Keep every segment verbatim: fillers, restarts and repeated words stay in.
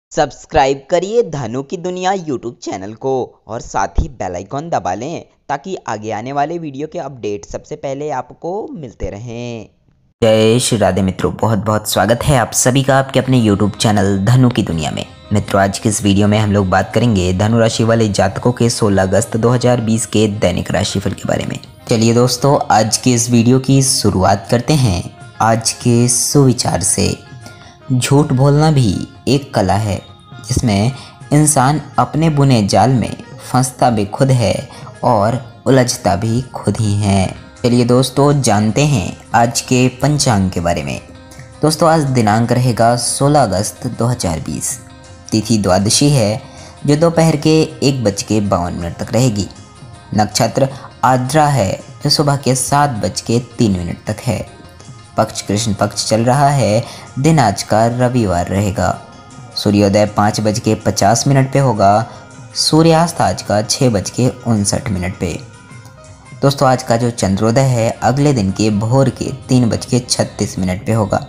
Subscribe करिए धनु की दुनिया यूट्यूब चैनल को और साथ ही बेल आइकॉन दबा लें ताकि आगे आने वाले वीडियो के अपडेट सबसे पहले आपको मिलते रहें। जय श्री राधे मित्रों, बहुत बहुत स्वागत है आप सभी का आपके अपने यूट्यूब चैनल धनु की दुनिया में। मित्रों, आज की इस वीडियो में हम लोग बात करेंगे धनु राशि वाले जातकों के सोलह अगस्त दो हज़ार बीस के दैनिक राशिफल के बारे में। चलिए दोस्तों, आज की इस वीडियो की शुरुआत करते हैं आज के सुविचार से। झूठ बोलना भी एक कला है जिसमें इंसान अपने बुने जाल में फंसता भी खुद है और उलझता भी खुद ही है। चलिए दोस्तों, जानते हैं आज के पंचांग के बारे में। दोस्तों, आज दिनांक रहेगा सोलह अगस्त दो हज़ार बीस। तिथि द्वादशी है जो दोपहर के एक बज के बावन मिनट तक रहेगी। नक्षत्र आद्रा है जो सुबह के सात बज के तीन मिनट तक है। पक्ष कृष्ण पक्ष चल रहा है। दिन आज का रविवार रहेगा। सूर्योदय पाँच बज के पचास मिनट पे होगा। सूर्यास्त आज का छः बज के उनसठ मिनट पे। दोस्तों, आज का जो चंद्रोदय है अगले दिन के भोर के तीन बज के छत्तीस मिनट पे होगा।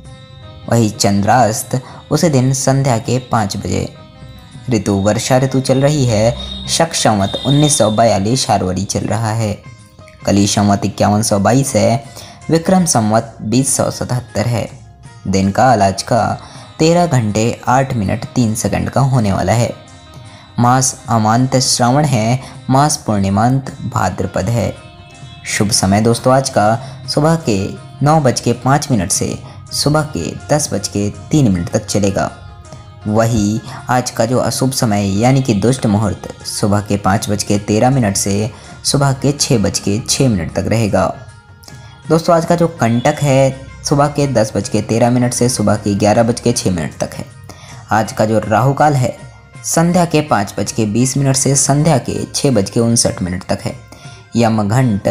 वही चंद्रास्त उसी दिन संध्या के पाँच बजे। ऋतु वर्षा ऋतु चल रही है। शक संवत उन्नीस सौ बयालीस शारवरी चल रहा है। कली संवत इक्यावन सौ बाईस है। विक्रम संवत बीस सौ सतहत्तर है। दिन का आज का तेरह घंटे आठ मिनट तीन सेकंड का होने वाला है। मास अमांत श्रावण है। मास पूर्णिमांत भाद्रपद है। शुभ समय दोस्तों आज का सुबह के नौ बज के पाँच मिनट से सुबह के दस बज के तीन मिनट तक चलेगा। वही आज का जो अशुभ समय यानी कि दुष्ट मुहूर्त सुबह के पाँच बज के तेरह मिनट से सुबह के छः बज के छः मिनट तक रहेगा। दोस्तों, आज का जो कंटक है सुबह के दस बज के तेरह मिनट से सुबह के ग्यारह बज के छः मिनट तक है। आज का जो राहु काल है संध्या के पाँच बज के बीस मिनट से संध्या के छः बज के उनसठ मिनट तक है। यमघंट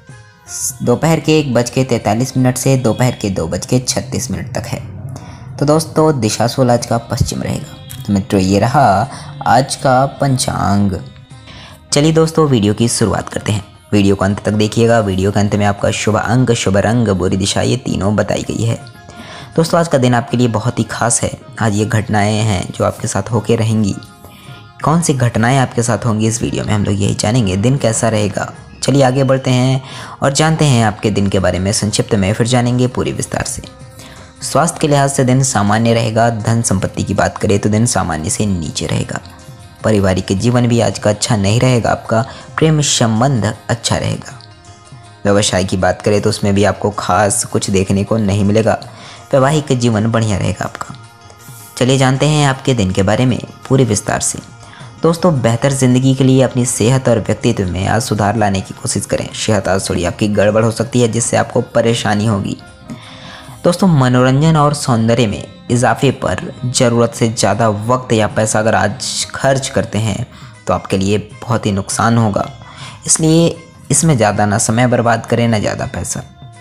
दोपहर के एक बज के तैंतालीस मिनट से दोपहर के दो बज के छत्तीस मिनट तक है। तो दोस्तों, दिशा सोल आज का पश्चिम रहेगा। तो मित्रों, ये रहा आज का पंचांग। चलिए दोस्तों, वीडियो की शुरुआत करते हैं। वीडियो को अंत तक देखिएगा। वीडियो के अंत में आपका शुभ अंक, शुभ रंग, बुरी दिशा ये तीनों बताई गई है। दोस्तों, आज का दिन आपके लिए बहुत ही खास है। आज ये घटनाएं हैं जो आपके साथ होके रहेंगी। कौन सी घटनाएं आपके साथ होंगी इस वीडियो में हम लोग यही जानेंगे। दिन कैसा रहेगा, चलिए आगे बढ़ते हैं और जानते हैं आपके दिन के बारे में संक्षिप्त में, फिर जानेंगे पूरी विस्तार से। स्वास्थ्य के लिहाज से दिन सामान्य रहेगा। धन संपत्ति की बात करें तो दिन सामान्य से नीचे रहेगा। पारिवारिक जीवन भी आज का अच्छा नहीं रहेगा। आपका प्रेम संबंध अच्छा रहेगा। व्यवसाय की बात करें तो उसमें भी आपको खास कुछ देखने को नहीं मिलेगा। वैवाहिक जीवन बढ़िया रहेगा आपका। चलिए जानते हैं आपके दिन के बारे में पूरे विस्तार से। दोस्तों, बेहतर ज़िंदगी के लिए अपनी सेहत और व्यक्तित्व में आज सुधार लाने की कोशिश करें। सेहत आज थोड़ी आपकी गड़बड़ हो सकती है जिससे आपको परेशानी होगी। दोस्तों, मनोरंजन और सौंदर्य में इजाफे पर ज़रूरत से ज़्यादा वक्त या पैसा अगर आज खर्च करते हैं तो आपके लिए बहुत ही नुकसान होगा। इसलिए इसमें ज़्यादा ना समय बर्बाद करें ना ज़्यादा पैसा।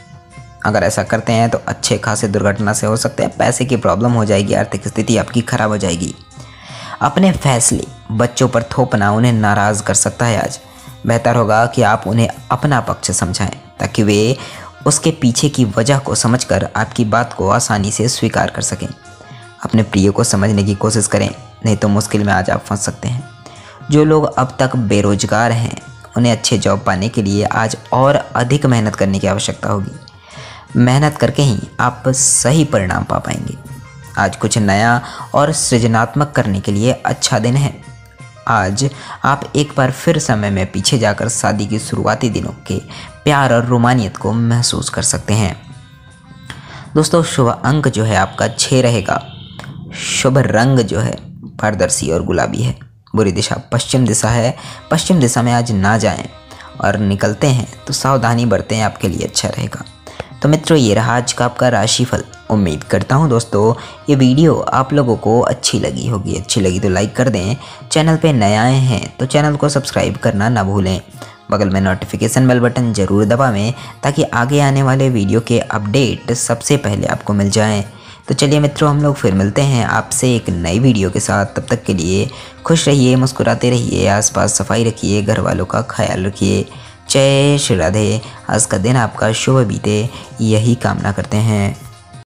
अगर ऐसा करते हैं तो अच्छे खासे दुर्घटना से हो सकते हैं पैसे की प्रॉब्लम हो जाएगी। आर्थिक स्थिति आपकी खराब हो जाएगी। अपने फैसले बच्चों पर थोपना उन्हें नाराज़ कर सकता है। आज बेहतर होगा कि आप उन्हें अपना पक्ष समझाएं ताकि वे उसके पीछे की वजह को समझकर आपकी बात को आसानी से स्वीकार कर सकें। अपने प्रिय को समझने की कोशिश करें, नहीं तो मुश्किल में आज आप फंस सकते हैं। जो लोग अब तक बेरोजगार हैं उन्हें अच्छे जॉब पाने के लिए आज और अधिक मेहनत करने की आवश्यकता होगी। मेहनत करके ही आप सही परिणाम पा पाएंगे। आज कुछ नया और सृजनात्मक करने के लिए अच्छा दिन है। आज आप एक बार फिर समय में पीछे जाकर शादी की शुरुआती दिनों के प्यार और रोमानियत को महसूस कर सकते हैं। दोस्तों, शुभ अंक जो है आपका छः रहेगा। शुभ रंग जो है पारदर्शी और गुलाबी है। बुरी दिशा पश्चिम दिशा है। पश्चिम दिशा में आज ना जाएं और निकलते हैं तो सावधानी बरतें, आपके लिए अच्छा रहेगा। तो मित्रों, ये रहा आज का आपका राशिफल। उम्मीद करता हूँ दोस्तों ये वीडियो आप लोगों को अच्छी लगी होगी। अच्छी लगी तो लाइक कर दें। चैनल पे नए आए हैं तो चैनल को सब्सक्राइब करना ना भूलें। बगल में नोटिफिकेशन बेल बटन ज़रूर दबावें ताकि आगे आने वाले वीडियो के अपडेट सबसे पहले आपको मिल जाएं। तो चलिए मित्रों, हम लोग फिर मिलते हैं आपसे एक नई वीडियो के साथ। तब तक के लिए खुश रहिए, मुस्कुराते रहिए, आसपास सफाई रखिए, घर वालों का ख्याल रखिए। जय श्री राधे। आज का दिन आपका शुभ बीते यही कामना करते हैं।